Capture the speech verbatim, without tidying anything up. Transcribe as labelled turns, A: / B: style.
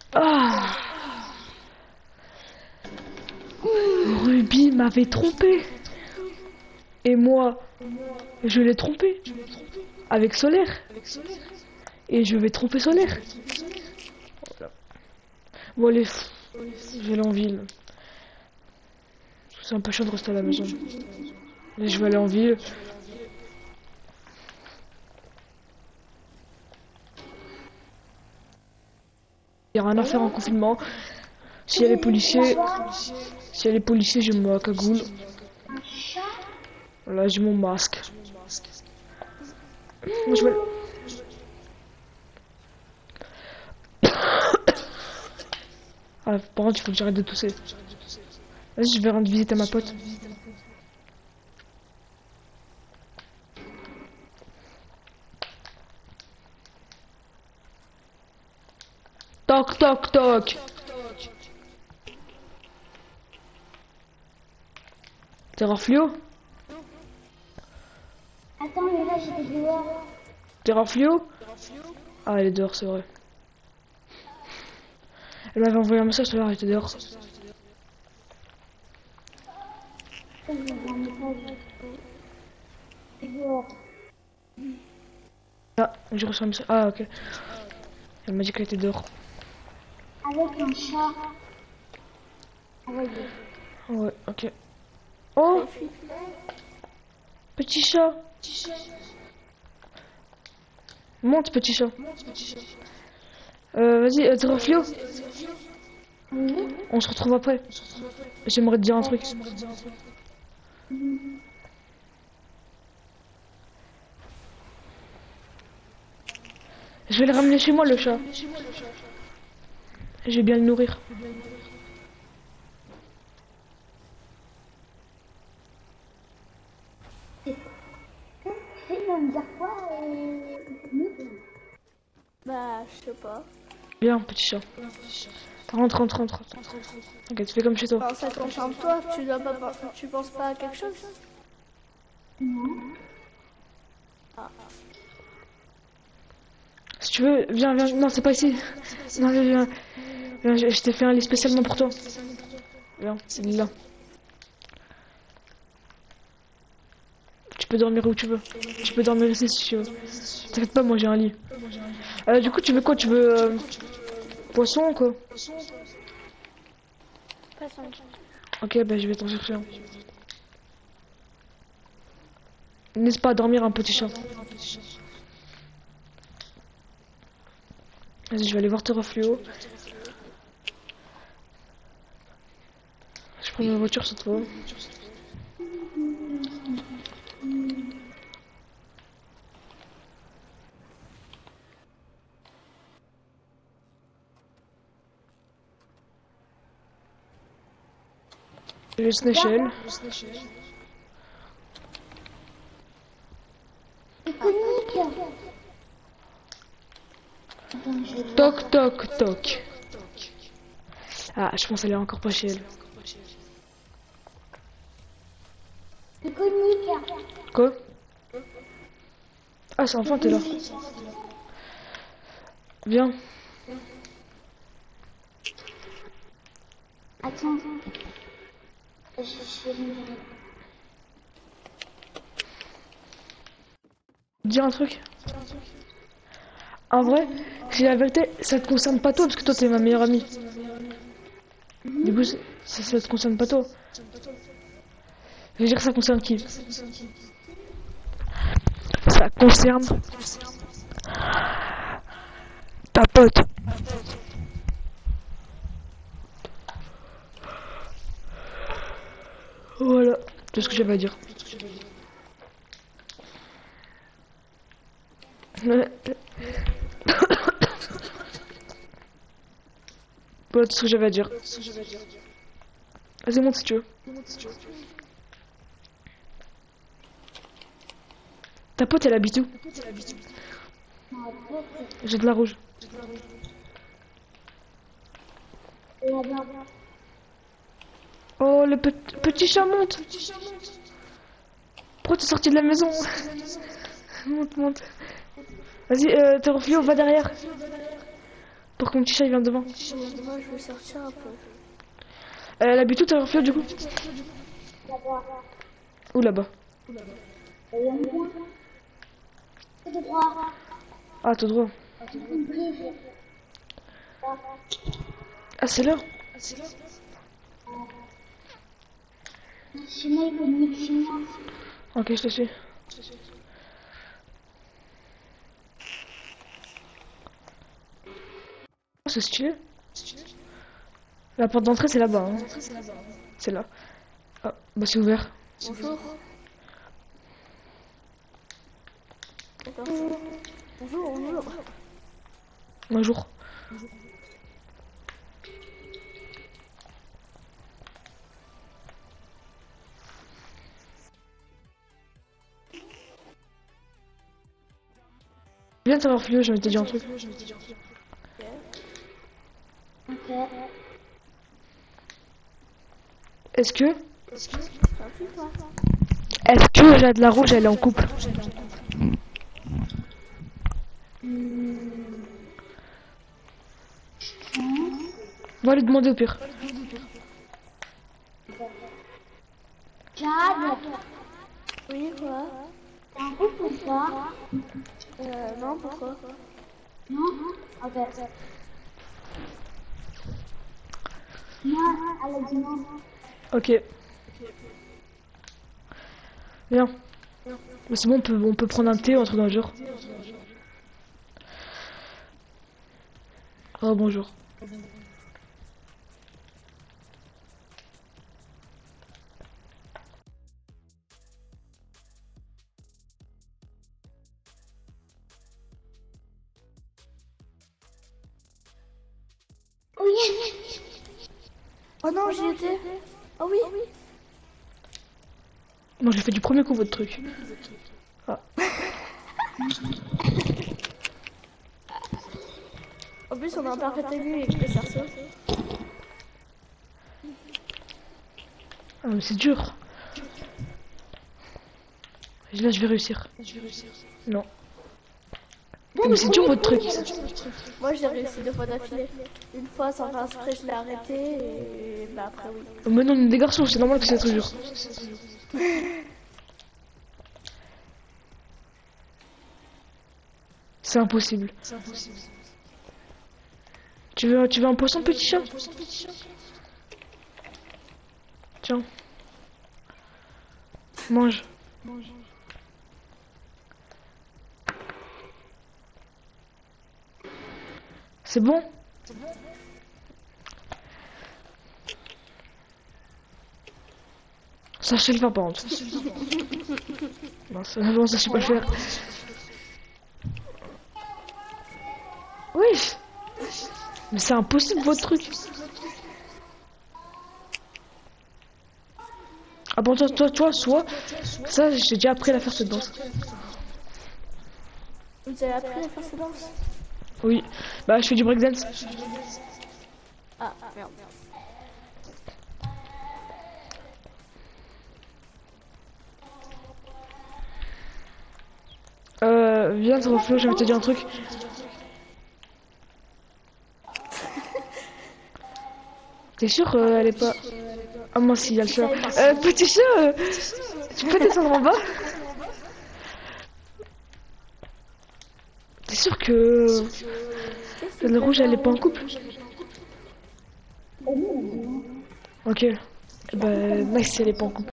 A: Ah, Ruby m'avait trompé. Et moi, je l'ai trompé. Avec Solaire. Et je vais tromper Solaire. Bon allez, je vais aller en ville. C'est un peu chiant de rester à la maison. Là, je vais aller en ville. Il n'y a rien à faire en confinement. S'il y a les policiers, s'il y a les policiers, j'ai ma cagoule. Là, j'ai mon masque. Moi, je vais... Ah, par contre, il faut que j'arrête de tousser. Vas-y, je vais rendre visite à ma pote. Toc, toc, toc. Terreur fluo?
B: Attends, mais là j'étais dehors.
A: Terreur fluo? Ah, elle est dehors, c'est vrai. Elle m'avait envoyé un message tout à l'heure, elle était dehors. Ah, j'ai reçu un message. Ah, ok. Elle m'a dit qu'elle était dehors.
B: Avec un chat. Avec
A: Ouais, ok. Oh! Petit chat! Monte, petit chat. Euh, vas-y, euh, Terreur fluo? On se retrouve après. J'aimerais te dire un truc. Je vais le ramener chez moi, le chat. Je vais bien le nourrir.
B: il va me dire quoi euh...
C: Bah, je sais pas.
A: Bien, petit chat. Rentre, rentre, rentre. T'inquiète, fais comme chez toi.
C: Enfin, ça te concerne toi, tu dois pas, tu penses pas à quelque chose?
B: Non.
C: Ah.
A: Si tu veux, viens, viens. Non, c'est pas ici. Non, viens, viens. Viens, je, je t'ai fait un lit spécialement pour toi. Viens, c'est là. Tu peux dormir où tu veux. Tu peux dormir ici si tu veux. T'inquiète pas, moi j'ai un lit. Euh, du coup, tu veux quoi? Tu veux euh, poisson ou quoi? Ok, bah je vais t'en chercher un. N'est-ce pas à dormir un petit chat? Vas-y, je vais aller voir Terreur fluo. Je prends ma voiture sur toi. Le Snashel. Toc, toc, toc. Ah, je pense qu'elle est encore pas chez elle.
B: C'est conique.
A: Quoi? Ah, c'est enfin t'es là. Viens.
B: Attends. Je suis...
A: Dis un truc. En vrai, si la vérité, ça te concerne pas toi, parce que toi t'es ma meilleure amie. Du coup, ça, ça te concerne pas toi. Je veux dire, ça concerne qui? Ça concerne ta pote. Voilà, c'est ce que j'avais à dire. Voilà tout ce que j'avais à dire. Vas-y, monte si tu veux. Ta pote, elle habite où? J'ai de la rouge. Oh, le pe petit chat monte. Pourquoi t'es sorti de la maison? Monte, monte. Vas-y, euh, Terreur fluo, va derrière. Pour que mon petit chat il vienne devant.
C: Moi, je vais sortir un peu.
A: Elle habite où ta fille du coup?
B: Là-bas.
A: Où là-bas?
B: Et le mien. C'est de droit.
A: Ah, tout droit.
B: Une prise. Là.
A: Ah, c'est là?
B: Chemin économique chinois.
A: Ok, je te suis. Oh, c'est stylé. La porte d'entrée, c'est là-bas. Hein. C'est là. Ah, bah c'est ouvert.
C: Bonjour. Bonjour. Bonjour, bonjour.
A: Bonjour. Viens de savoir Flio, je vais te dire un truc.
B: Ok.
A: Est-ce que...
C: C'est un truc, toi.
A: Est-ce que Jade la Rouge, elle est en couple? On va lui demander au pire.
B: Jade,
C: Oui, quoi?
B: t'es en couple ou pas?
C: Euh, non, pourquoi?
B: Non? Ok. Non, elle a dit non.
A: Ok. Viens. Mais c'est bon, on peut, on peut prendre un thé entre dans le jour. Oh, bonjour.
B: Oh yes!
C: Oh non, j'y étais. Oh oui.
A: Moi, j'ai fait du premier coup votre truc. Ah.
C: En plus, on a un parfait aigu avec les cerceaux.
A: Ah, mais c'est dur. Là, je vais réussir. Non. Mais c'est dur votre truc.
C: Moi, j'ai réussi deux fois d'affilée. Une fois, sans faire exprès, je l'ai arrêté et bah après, oui.
A: Mais non, des garçons, c'est normal que c'est très dur. C'est impossible. Tu veux, tu veux un poisson, petit chat? Tiens. Mange. C'est bon? Sachez le faire par contre. Non, ça, non, ça je sais pas le faire. Oui. Mais c'est impossible votre truc. Ah bon, toi, toi, toi, soit. Ça, j'ai déjà appris à faire cette danse.
C: Vous avez appris à faire cette danse?
A: Oui. Bah, je fais du breakdance.
C: Ah, merde.
A: Euh, viens sur Flo, je vais te dire un truc. T'es sûr euh, elle est pas... Ah moi si, il y a le chat. Euh, petit chat, euh, tu peux descendre en bas? T'es sûr que... Le rouge, elle est pas en couple? Ok. Bah, nice si elle est pas en couple.